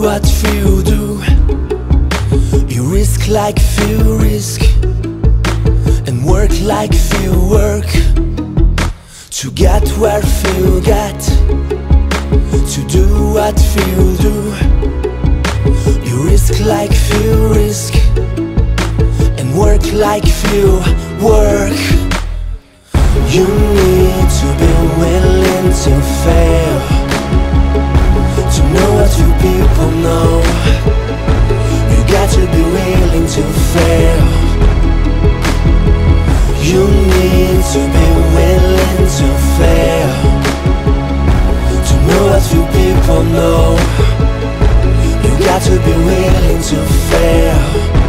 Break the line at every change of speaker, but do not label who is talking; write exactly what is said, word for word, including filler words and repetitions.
what few do. You risk like few risk, and work like few work, to get where few get, to do what few do. You risk like few risk, and work like few work. You need to be willing to fail, to know what you people know. You got to be willing to fail. You need to be willing to fail, to know what you people know. You got to be willing to fail.